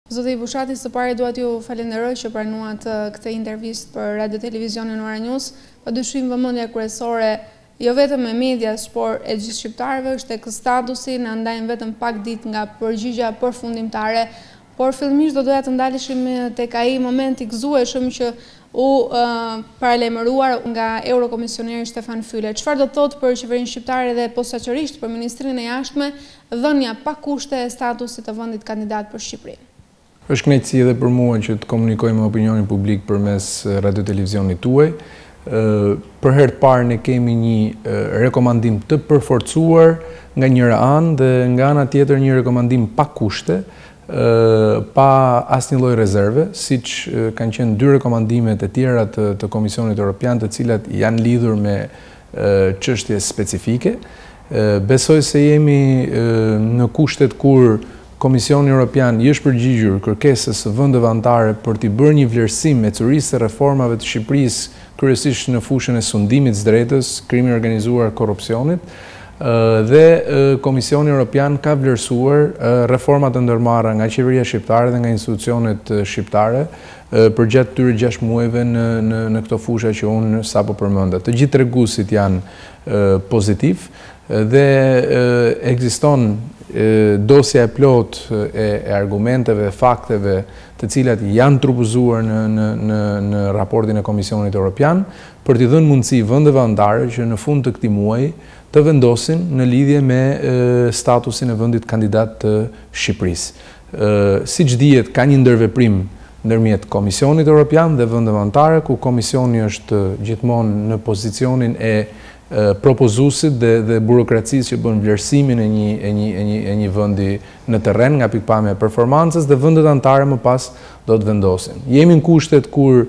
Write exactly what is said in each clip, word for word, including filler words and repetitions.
Zoti Bushati, së pari dua t'ju falenderoj që pranuat këtë intervistë për Radio Televizionin Ora News. Padyshim vëmendja kryesore jo vetëm e medias, por e gjithë shqiptarëve është tek statusi, na ndajnë vetëm pak ditë nga përgjigjja përfundimtare, por fillimisht do doja të ndaleshim tek ai moment i gëzueshëm që u uh, paralajmëruar nga Eurokomisioneri Stefan Füle. Çfarë do thotë për qeverinë shqiptare dhe posaçërisht për Ministrinë e Jashtme dhënia pa kushte e statusit të vendit kandidat për Shqipërinë? Është kënaqësi edhe për mua që të komunikoj me opinionin publik përmes radio televizionit tuaj. Për herë të parë ne kemi një rekomandim të përforcuar nga njëra anë dhe nga ana tjetër një rekomandim pa kushte, pa asnjë lloj rezerve, siç kanë qenë dy rekomandimet e tjera të, të Komisionit Evropian, të cilat janë lidhur me çështje specifike. Besoj se jemi në kushtet kur Komisioni Evropian i është përgjigjur kërkesës së vendeve anëtare për t'i bërë një vlerësim me curisë të reformave të Shqipërisë, kryesisht në fushën e sundimit së drejtës, krimi organizuar, korrupsionit, dhe Komisioni Evropian ka vlerësuar reformat e ndërmarra nga qeveria shqiptare dhe nga institucionet shqiptare përgjatë këtyre gjashtë muajve në, në, në këto fusha që unë sapo përmenda. Të gjithë treguesit janë pozitiv dhe ekziston dosja e plot e, e argumenteve, fakteve të cilat janë trupuzuar në, në, në, në raportin e Komisionit Evropian për t'i dhënë mundësi vendeve anëtare që në fund të këtij muaji të vendosin në lidhje me e, statusin e vendit kandidat të Shqipërisë. Siç dihet, ka një ndërveprim ndërmjet Komisionit Evropian dhe vendeve anëtare, ku Komisioni është gjithmonë në pozicionin e propozuesit dhe, dhe burokracisë që bën vlerësimin e një, e, një, e, një, e një vendi në terren nga pikpamja e performancës, dhe vendet anëtare më pas do të vendosin. Jemi në kushtet kur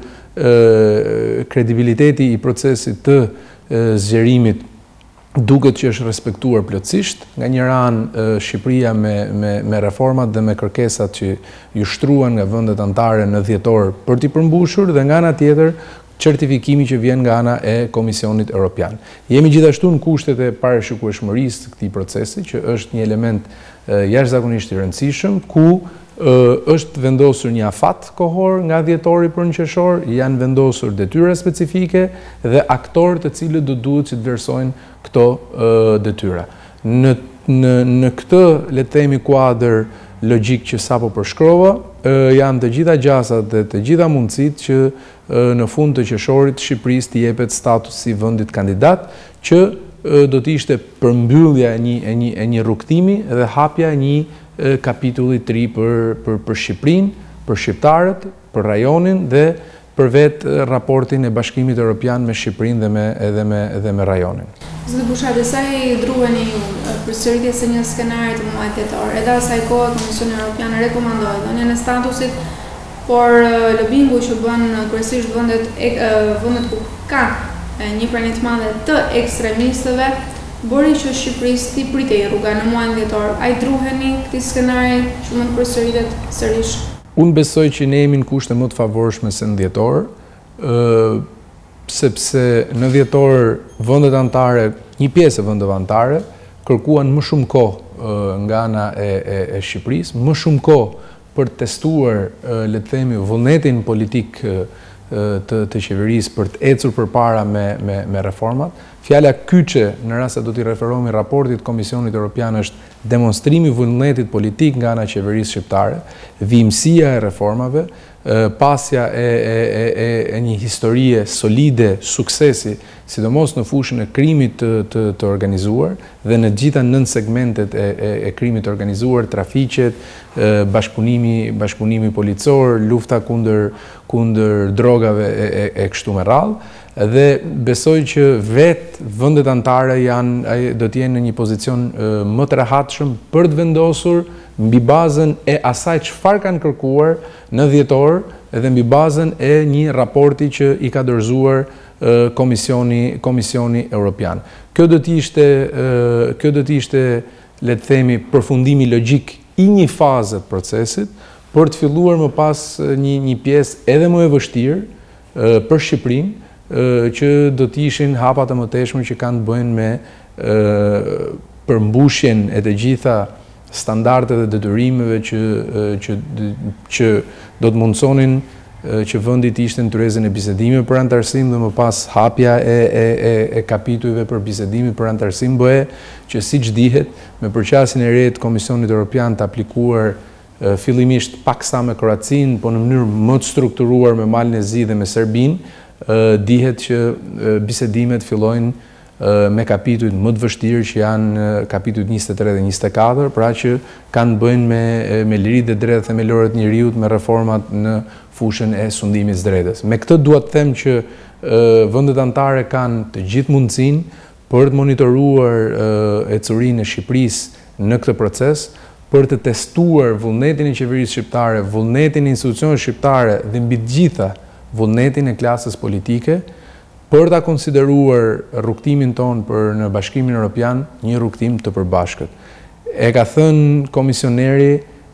e, kredibiliteti i procesit të e, zgjerimit duket që është respektuar plotësisht. Nga njëra anë Shqipëria me, me, me reformat dhe me kërkesat që ju shtruan nga vendet anëtare në dhjetor për t'i përmbushur, dhe nga ana tjetër certifikimi që vjen nga ana e Komisionit Evropian. Jemi gjithashtu në kushtet e parashikueshmërisë të këtij procesi, që është një element jashtëzakonisht i rëndësishëm, ku është vendosur një afat kohor nga dhjetori për në qershor, janë vendosur detyra specifike dhe aktorë të cilët do duhet që të vlerësojnë këto detyra. Në, në, në këtë, le të themi, kuadër logjik që sapo përshkrova, janë të gjitha gjasat dhe të gjitha mundësit që në fund të qershorit Shqipërisë t'i jepet status si vendit kandidat, që do t'ishte përmbyllja e një, e një, e një rrugtimi dhe hapja e një kapitulli të ri për, për, për Shqipërinë, për shqiptarët, për rajonin dhe për vetë raportin e Bashkimit Evropian me Shqipërinë dhe me, edhe me, edhe me rajonin. Zoti Bushati, sa i druheni ju përsëritjes së një skenari të muajit tetor, edhe asaj kohe Komisioni Evropian rekomandoi dhënien e statusit, por lobingu që bën kryesisht vendet vendet ku ka një pranimi të madhe të ekstremistëve bëri që Shqipërisë t'i pritej rruga në muajin dhjetor. A i druheni këtij skenari që mund të përsëritet sërish? Unë besoj që ne jemi në kushte më të favorshme se në dhjetor, sepse në dhjetor vendet anëtare, një pjesë e vendeve anëtare, kërkuan më shumë kohë nga ana e, e, e Shqipërisë, më shumë kohë për të testuar, le të themi, vullnetin politik të, të qeverisë për të ecur përpara me, me, me reformat. Fjala kyçe, në rast se do t'i referohemi raportit Komisionit Evropian, është demonstrimi vullnetit politik nga ana e qeverisë shqiptare, vimësia e reformave, pasja e, e, e, e një historie solide, suksesi, sidomos në fushën e krimit të, të, të organizuar dhe në gjitha nënt segmentet e, e, e krimit të organizuar, trafiqet, bashkëpunimi, bashkëpunimi policor, lufta kundër, kundër drogave e, e, e kështu me radhë. Dhe besoj që vetë vendet anëtare janë, do t'jenë në një pozicion më të rehatshëm për të vendosur mbi bazën e asaj çfarë kanë kërkuar në dhjetor dhe mbi bazën e një raporti që i ka dorëzuar Komisioni, Komisioni Evropian. Kjo do t'ishte, kjo do t'ishte, le të themi, përfundimi logjik i një faze të procesit për të filluar më pas një, një pjesë edhe më e vështirë për Shqipërinë, që do t'ishin hapat të mëteshme që kanë të bëjnë me përmbushjen e të gjitha standardet dhe detyrimeve që, që, që do të mundsonin që vendi të ishte në tyrezën e bisedimit për antarësim dhe më pas hapja e, e, e, e kapitujve për bisedimit për antarësim bëhe që siç dihet me përqasjen e re të Komisionit Evropian të aplikuar fillimisht paksa me Kroacinë, po në mënyrë më të strukturuar me Malin e Zi dhe me Serbinë, dihet që bisedimet fillojnë me kapitujt më të vështirë që janë kapitujt njëzet e tre dhe njëzet e katër, pra që kanë bëjnë me, me liritë dhe drejtat themelore të njeriut, me reformat në fushën e sundimit së drejtës. Me këtë duhet të them që vendet anëtare kanë të gjithë mundësinë për të monitoruar ecurinë e Shqipërisë në këtë proces, për të testuar vullnetin e qeverisë shqiptare, vullnetin e institucioneve shqiptare dhe mbi të gjitha vullnetin e klasës politike, për ta konsideruar rrugtimin ton për në Bashkimin Evropian një rrugtim të përbashkët. E ka thënë komisioneri,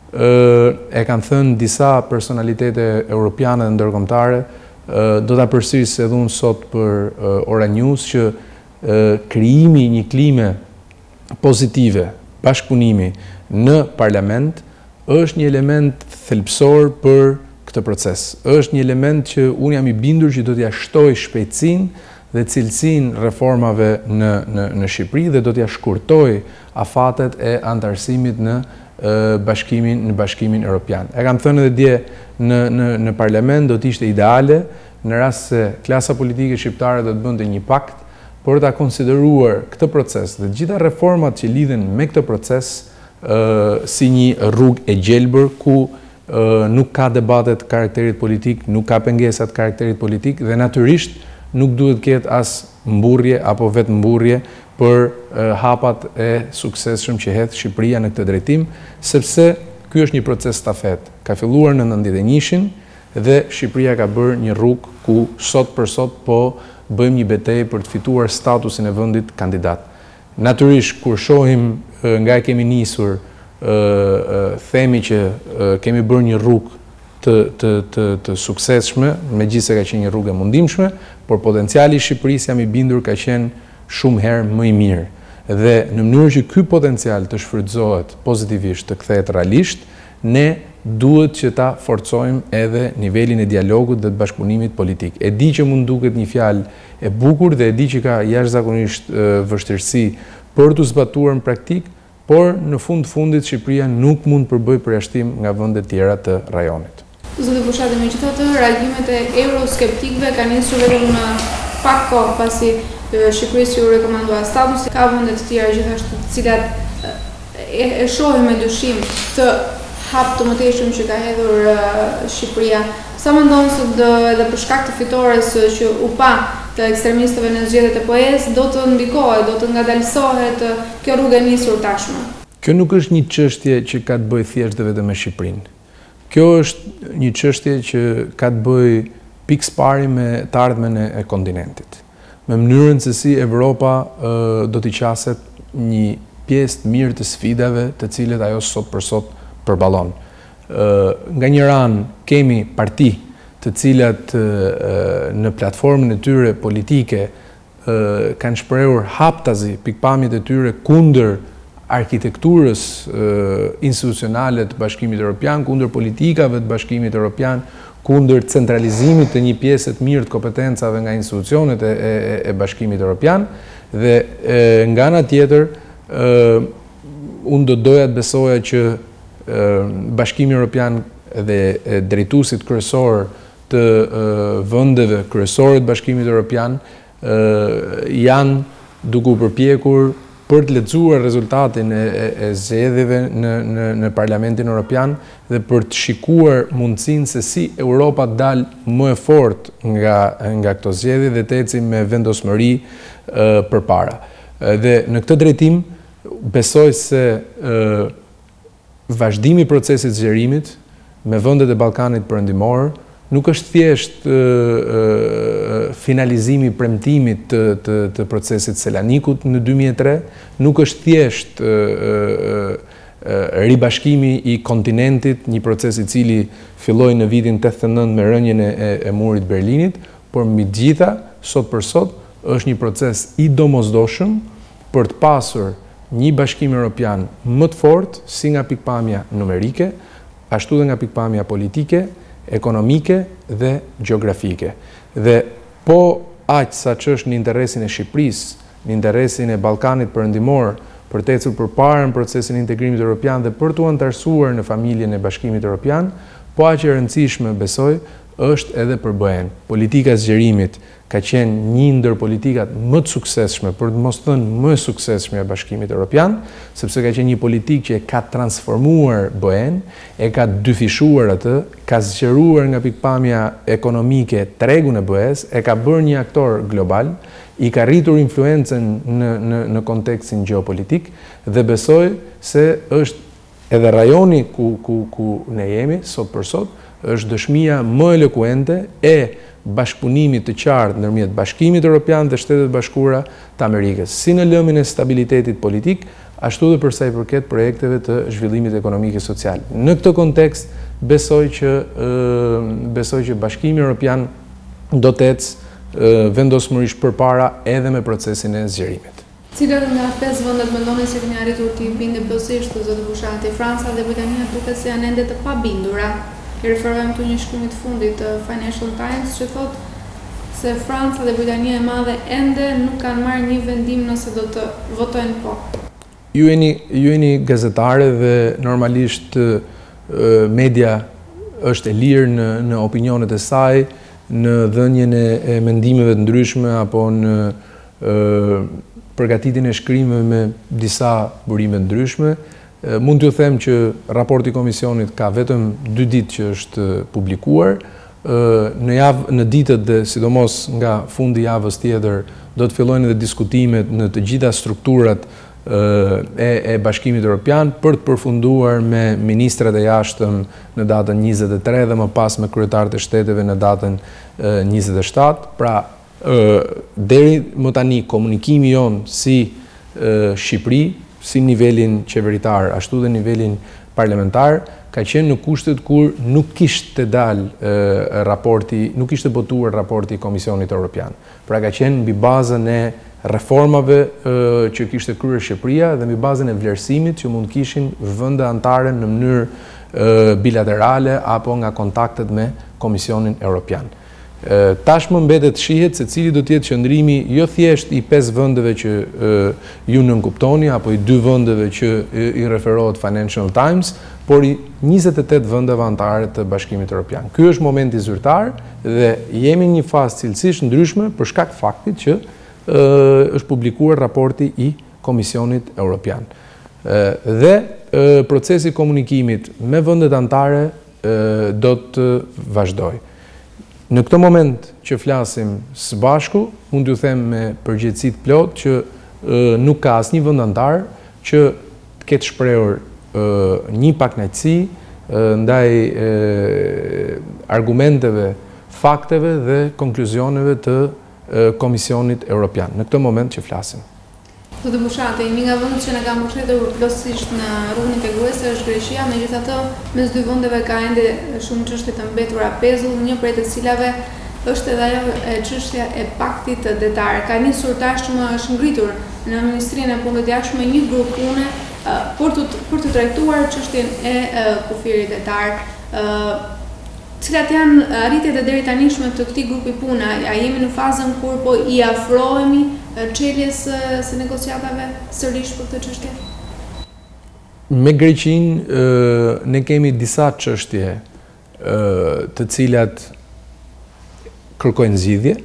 e kanë thënë disa personalitete europiane dhe ndërkombëtare, do ta përsëris edhe unë sot për Ora News që krijimi një klime pozitive, bashkëpunimi në parlament është një element thelbësor për këtë proces. Është një element që unë jam i bindur që do t'ja shtoj shpejtësinë dhe cilësinë reformave në, në, në Shqipëri dhe do t'ja shkurtoj afatet e antarësimit në bashkimin, në bashkimin Evropian. E kam thënë edhe dje në, në, në parlament do t'ishte ideale në rast se klasa politike shqiptare do të bënte një pakt për ta konsideruar këtë proces dhe gjitha reformat që lidhen me këtë proces uh, si një rrugë e gjelbër ku uh, nuk ka debatet karakterit politik, nuk ka pengesat karakterit politik dhe natyrisht nuk duhet ketë as mburrje apo vetë mburrje për uh, hapat e suksesshëm që hedh Shqipëria në këtë drejtim, sepse ky është një proces stafet. Ka filluar në nëntëdhjetë e njëin dhe Shqipëria ka bërë një rrugë ku sot për sot po bëjmë një betejë për të fituar statusin e vendit kandidat. Natyrisht kur shohim nga e kemi nisur, themi që kemi bërë një rrugë të, të, të, të suksesshme, megjithëse ka qenë një rrugë e mundimshme, por potenciali i Shqipërisë jam i bindur ka qenë shumë herë më i mirë. Dhe në mënyrë që ky potencial të shfrytëzohet pozitivisht, të kthehet realisht, ne duhet që ta forcojmë edhe nivelin e dialogut dhe të bashkëpunimit politik. E di që mund duket një fjalë e bukur dhe e di që ka jashtëzakonisht vështirësi për të zbatuar në praktik, por në fund fundit Shqipëria nuk mund përbëj përjashtim nga vendet tjera të rajonit. Zoti Fushati, megjithatë, reagimet e euroskeptikëve kanë nisur vetëm në pak kohë pasi Shqipërisë ju rekomandua statusi. Ka vende të tjera gjithashtu të cilat e, e shohin me dyshim të hap të mëtejshëm që ka hedhur uh, Shqipëria. Sa mendon se edhe për shkak të fitores që u pa të ekstremistëve në zgjedhjet e P O E-s do të ndikohet, do të ngadalësohet uh, kjo rrugë e nisur tashmë? Kjo nuk është një çështje që ka të bëjë thjesht vetëm me Shqipërinë. Kjo është një çështje që ka të bëjë pikëpari me të ardhmen e kontinentit. Me mënyrën se si Evropa uh, do t'i qaset një pjesë të mirë të sfidave të cilët ajo sot për sot përballon. Nga një anë kemi parti të cilat në platformën e tyre politike kanë shprehur haptazi pikpamjet e tyre kundër arkitekturës institucionale të Bashkimit Evropian, kundër politikave të Bashkimit Evropian, kundër centralizimit të një pjesë të mirë të kompetencave nga institucionet e, e, e Bashkimit Evropian dhe e, nga ana tjetër unë do doja të besoja që Bashkimi Evropian dhe drejtuesit kryesor të vendeve kryesore të Bashkimit Evropian janë duke u përpjekur për të lexuar rezultatin e, e zgjedhjeve në, në, në Parlamentin Evropian dhe për të shikuar mundësinë se si Europa dal më e fortë nga, nga këto zgjedhje dhe të ecë me vendosmëri përpara. Dhe në këtë drejtim besoj se e, vazhdimi i procesit zgjerimit me vendet e Ballkanit Perëndimor nuk është thjesht e, e, finalizimi i premtimit të, të, të procesit Selanikut në dy mijë e tre, nuk është thjesht e, e, ribashkimi i kontinentit, një proces i cili filloi në vitin tetëdhjetë e nëntë me rënien e, e murit Berlinit, por mbi të gjitha, sot për sot, është një proces i domosdoshëm për të pasur një bashkim evropian më të fortë si nga pikpamja numerike, ashtu dhe nga pikpamja politike, ekonomike dhe gjeografike. Dhe po aq sa që është në interesin e Shqipërisë, në interesin e Ballkanit Perëndimor, për të ecur përpara në procesin e integrimit evropian dhe për t'u antarësuar në familjen e Bashkimit Evropian, po aq e rëndësishme besoj është edhe për B E-n. Politika e zgjerimit ka qenë një ndër politikat më të suksesshme, për të mos thënë më suksesshme e Bashkimit Evropian, sepse ka qenë një politikë që e ka transformuar B E-n, e ka dyfishuar atë, ka zgjeruar nga pikpamja ekonomike tregun e B E-s, e ka bërë një aktor global, i ka rritur influencën në, në, në kontekstin geopolitik dhe besoj se është edhe rajoni ku, ku, ku ne jemi, sot për sot, është dëshmia më elokuente e bashkëpunimit të qartë ndërmjet Bashkimit Evropian dhe Shtetet Bashkuara të Amerikës, si në lëmin e stabilitetit politik, ashtu dhe përsa i përket projekteve të zhvillimit ekonomik e social. Në këtë kontekst, besoj që, besoj që Bashkimi Evropian do të ecë vendosmërisht përpara edhe me procesin e zgjerimit. Cilat nga pesë vendet mendoni se keni arritur të bindë plotësisht zotë Bushati? Franca dhe Britania duket se janë ende të pabindura. I referohem të një shkrimi të fundit të Financial Times që thotë se Franca dhe Britania e Madhe ende nuk kanë marrë një vendim nëse do të votojnë po. Ju jeni, ju jeni gazetare dhe normalisht media është e lirë në, në opinionet e saj, në dhënien e mendimeve të ndryshme apo në e, përgatitjen e shkrimeve me disa burime të ndryshme. E, mund t'ju them që raporti i komisionit ka vetëm dy ditë që është publikuar. E, në javë, në ditët dhe sidomos nga fundi javës tjetër do të fillojnë edhe diskutimet në të gjitha strukturat e, e Bashkimit Evropian për të përfunduar me ministrat e jashtëm në datën njëzet e tre dhe më pas me kryetarët e shteteve në datën njëzet e shtatë. Pra, deri më tani komunikimi jonë si Shqipëri, si nivelin qeveritar, ashtu dhe nivelin parlamentar, ka qenë në kushtet kur nuk kishte dal raporti, nuk kishte botuar raporti i Komisionit Evropian. Pra ka qenë mbi bazën e reformave që kishte kryer Shqipëria dhe mbi bazën e vlerësimit që mund kishin vende anëtare në mënyrë bilaterale apo nga kontaktet me Komisionin Evropian. Tashmë mbetet shihet se cili do të jetë qëndrimi jo thjesht i pesë vendeve që ju nënkuptoni apo i dy vendeve që i referohet Financial Times, por i njëzet e tetë vendeve anëtare të Bashkimit Evropian. Ky është momenti zyrtar dhe jemi në një fazë cilësisht ndryshme për shkak të faktit që është publikuar raporti i Komisionit Evropian. Dhe procesi komunikimit me vendet anëtare do të vazhdojë. Në këtë moment që flasim së bashku, mund t'ju them me përgjegjësi të plotë që nuk ka asnjë vend anëtar që të ketë shprehur një pakënaqësi ndaj argumenteve, fakteve dhe konkluzioneve të Komisionit Evropian, në këtë moment që flasim. Zotë Bushati, një nga vendet që na ka mbështetur plotësisht në rrugën integruese është Greqia, megjithatë mes dy vendeve ka ende shumë çështje të mbetura pezull, një prej të cilave është edhe ajo çështja e paktit detar. Ka nisur tashmë është ngritur në Ministrinë e Punëve të Jashtme një grup pune për të për të trajtuar çështjen e kufirit detar. Cilat janë arritjet e deri tanishme të këtij grupi pune? A jemi në fazën kur po i afrohemi çeljes së negociatave sërish për këtë çështje? Me Greqinë ne kemi disa çështje të cilat kërkojnë zgjidhje.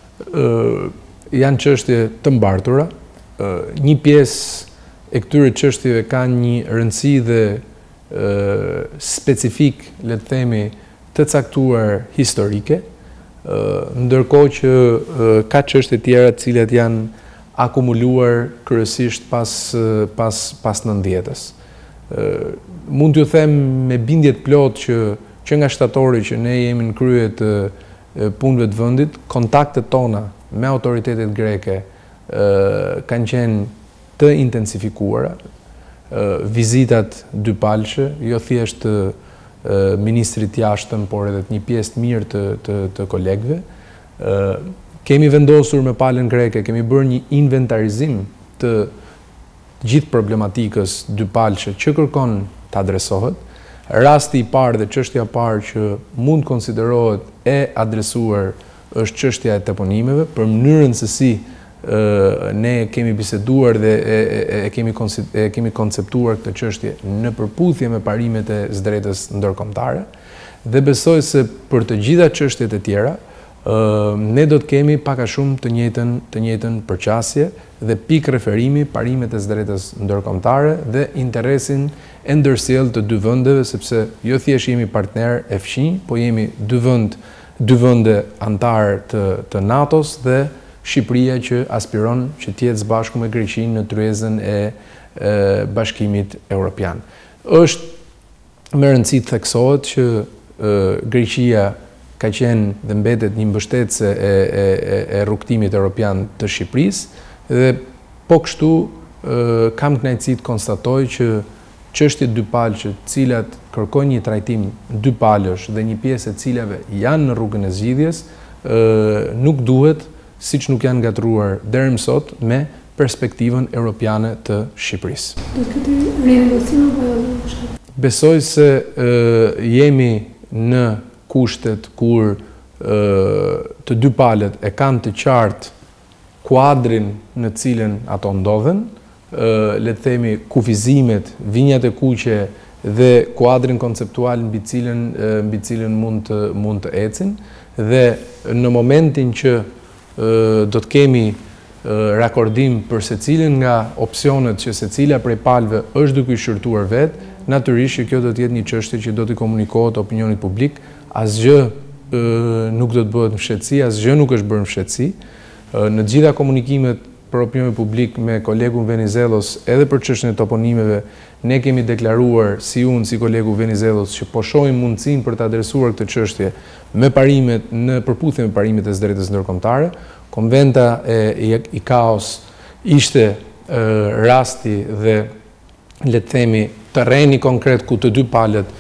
Janë çështje të mbartura. Një pjesë e këtyre çështjeve kanë një rëndësi dhe specifik, le të themi, të caktuar historike, ndërkohë që ka çështje tjera të cilat janë akumuluar kryesisht pas pas pas nëntëdhjetës. Mund t'ju them me bindje të plotë që që nga shtatori që ne jemi në krye të punëve të vendit, kontaktet tona me autoritetet greke kanë qenë të intensifikuara, vizitat dypalëshe, jo thjesht të ministrit jashtëm, por edhe të një pjesë të mirë të, të, të kolegëve. Kemi vendosur me palën greke, kemi bërë një inventarizim të gjithë problematikës dypalëshe që kërkon të adresohet. Rasti i parë dhe çështja e parë që mund konsiderohet e adresuar është çështja e toponimeve, për mënyrën se si ne kemi biseduar dhe e, e, e, kemi, e kemi konceptuar këtë çështje në përputhje me parimet e së drejtës ndërkombëtare, dhe besoj se për të gjitha çështjet e tjera ne do të kemi pak a shumë të njëjtën të njëjtën përqasje dhe pikë referimi parimet e së drejtës ndërkombëtare dhe interesin e ndërsjellë të dy vendeve, sepse jo thjesht jemi partner e fqinj, po jemi dy vend dy vende antar të, të NATO-s dhe Shqipëria që aspiron që të jetë së bashku me Greqinë në tryezën e, e Bashkimit Evropian. Është me rëndësi të theksohet që e, Greqia ka qenë dhe mbetet një mbështetëse e, e, e rrugtimit evropian të Shqipërisë dhe po kështu e, kam kënaqësi të konstatoj që çështjet dypalëshe, të cilat kërkojnë një trajtim dypalësh dhe një pjesë e cilave janë në rrugën e zgjidhjes, e, nuk duhet, siç nuk janë gatruar deri më sot, me perspektivën europiane të Shqipërisë. Do të ketë renegocim apo jo? Besoj se e, jemi në kushtet kur e, të dy palët e kanë të qartë kuadrin në cilën ato ndodhen, e, le të themi kufizimet, vinjat e kuqe dhe kuadrin konceptual mbi cilën e, mbi cilën mund të mund të ecin, dhe në momentin që e, do të kemi e, rakordim për secilin nga opsionet që secila prej palëve është duke i shërtuar vetë, natyrisht që kjo do të jetë një çështje që do t'i komunikohet opinionit publik. Asgjë e, nuk do të bëhet në fshehtësi, asgjë nuk është bërë në fshehtësi. Në të gjitha komunikimet për opinionin publik me kolegun Venizelos edhe për çështjen e toponimeve, ne kemi deklaruar si unë, si kolegu Venizelos, që po shohim mundësinë për të adresuar këtë çështje me parimet në përputhje me parimet e së drejtës ndërkombëtare. Konventa e I C A O-s ishte e, rasti dhe le të themi terreni konkret ku të dy palët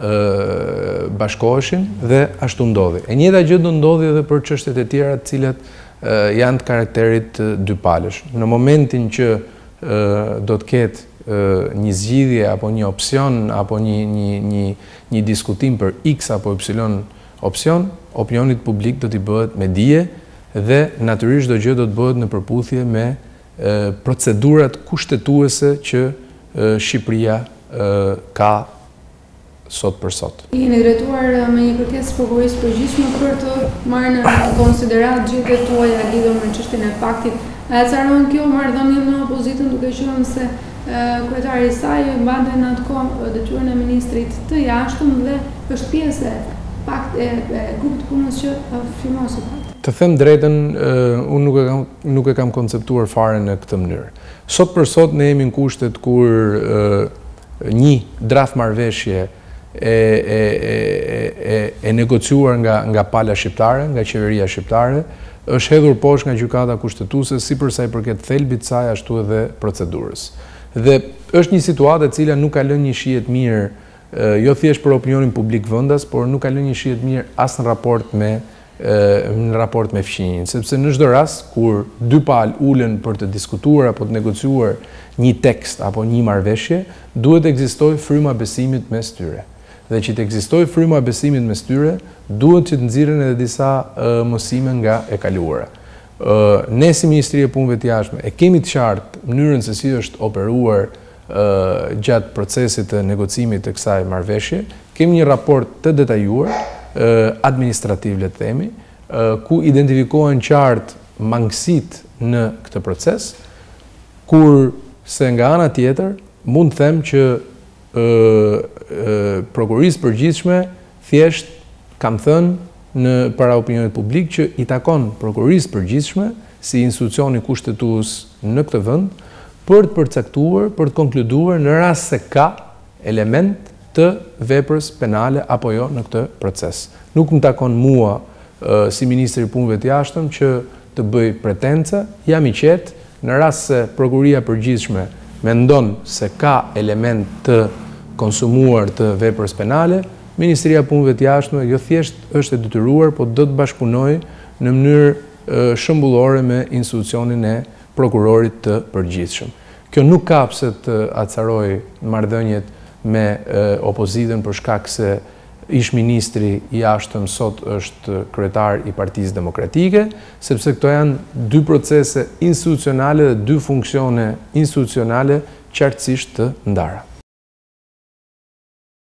e, bashkoheshin dhe ashtu ndodhi. E njëjta gjë do ndodhi edhe për çështjet e tjera të cilat e, janë të karakterit dypalësh. Në momentin që e, do të ketë e, një zgjidhje apo një opsion apo një një një një diskutim për X apo Y opsion, opinionit publik do t'i bëhet me dije dhe natyrisht çdo gjë do të bëhet në përputhje me e, procedurat kushtetuese që e, Shqipëria e, ka sot për sot. Jeni drejtuar me një kërkesë prokurorisë përgjithshme për të marrë në konsiderat gjithë tuaja lidhur me çështjen e paktit. A e caron kjo marrëdhënie në opozitën, duke qenë se kryetari i saj mbante në atë kohë detyrën e ministrit të jashtëm dhe është pjesë e pakt e, e grupit punës që firmon sot pakt. Të them drejtën, unë nuk e kam nuk e kam konceptuar fare në këtë mënyrë. Sot për sot ne jemi në kushtet kur një draft marrëveshje e, e, e, e, e negociuar nga, nga pala shqiptare, nga qeveria shqiptare, është hedhur poshtë nga gjykata kushtetuese si për sa i përket thelbit saj ashtu edhe procedurës. Dhe është një situatë e cila nuk ka lënë një shije të mirë, jo thjesht për opinionin publik vendas, por nuk ka lënë një shije të mirë as në raport me në raport me fqinjin, sepse në çdo rast kur dy palë ulen për të diskutuar apo të negociuar një tekst apo një marrëveshje, duhet të ekzistojë fryma besimit mes tyre. Dhe që të ekzistojë fryma besimit mes tyre, duhet që të nxirren edhe disa uh, mësime nga e kaluara. Uh, ne si Ministri e Punëve të Jashtme e kemi të qartë mënyrën se si është operuar uh, gjatë procesit të negocimit të kësaj marrëveshje, kemi një raport të detajuar administrativ, le të themi, ku identifikohen qartë mangësitë në këtë proces, kur se nga ana tjetër mund të them që prokurorisë përgjithshme thjesht kam thënë në para opinionit publik që i takon prokurorisë përgjithshme si institucioni kushtetues në këtë vend për të përcaktuar, për të konkluduar në rast se ka element të veprës penale apo jo në këtë proces. Nuk më takon mua e, si Ministri i Punëve të Jashtëm që të bëj pretence, jam i qetë në rast se prokuria përgjithshme mendon se ka element të konsumuar të veprës penale, Ministria e Punëve të Jashtme jo thjesht është e detyruar, po do të bashkëpunojë në mënyrë e, shëmbullore me institucionin e prokurorit të përgjithshëm. Kjo nuk ka pse të acaroj marrëdhëniet me opozitën për shkak se ish ministri i jashtëm sot është kryetar i Partisë Demokratike, sepse këto janë dy procese institucionale dhe dy funksione institucionale qartësisht të ndara.